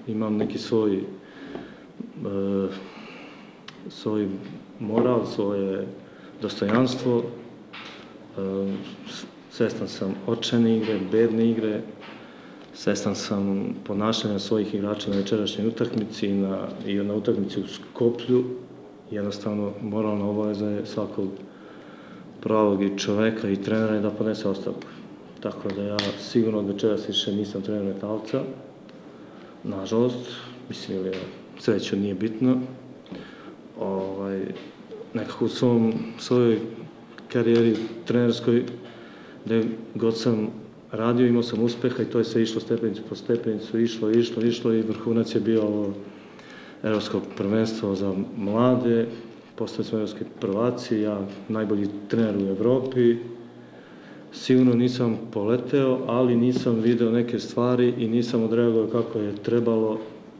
imam neki svoj moral, svoje dostojanstvo. Svestan sam očajne igre, bedne igre, svestan sam ponašanja svojih igrača na večerašnjoj utakmici i na utakmici u Skoplju. Jednostavno, moralna obaveza je svakog pravog i čoveka i trenera da podnese ostavku. Tako da ja sigurno od večeras više nisam trener Metalca, nažalost, mislim ili sreću nije bitno. Nekako u svojoj karijeri trenerskoj, gde god sam radio, imao sam uspeha i to je sve išlo stepenicu po stepenicu, išlo i vrhunac je bio Evropsko prvenstvo za mlade, postali smo evropski prvaci, ja najbolji trener u Evropi. Sigurno nisam poleteo, ali nisam video neke stvari i nisam odreagovao kako je trebalo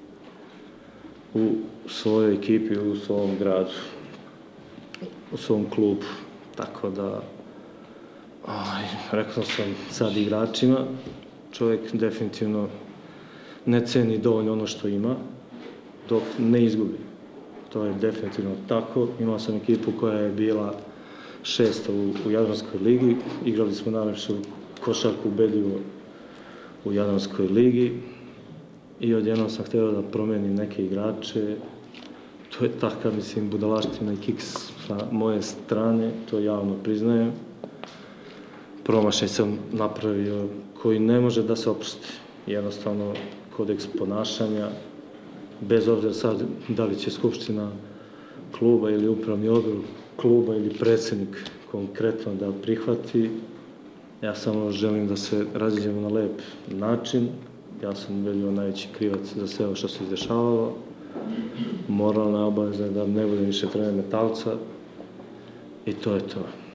u svojoj ekipi, u svom gradu, u svom klubu. Tako da, rekao sam sad igračima, čovjek definitivno ne ceni dovoljno ono što ima, dok ne izgubi. To je definitivno tako. Imao sam ekipu koja je bila 6. u Jadranskoj ligi, igrali smo najlepšu košarku ubedljivo u Jadranskoj ligi i odjednom sam hteo da promenim neke igrače. To je takav, mislim, budalaština i kiks sa moje strane, to javno priznajem. Promašaj sam napravio koji ne može da se oprosti. Jednostavno, kodeks ponašanja, bez obzira sad da li će skupština kluba ili upravni odbor kluba ili predsednik konkretno da prihvati. Ja samo želim da se raziđemo na lep način. Ja sam ubedljivo najveći krivac za sve ovo što se izdešavalo. Moralna obaveza je da ne budem više trener Metalca i to je to.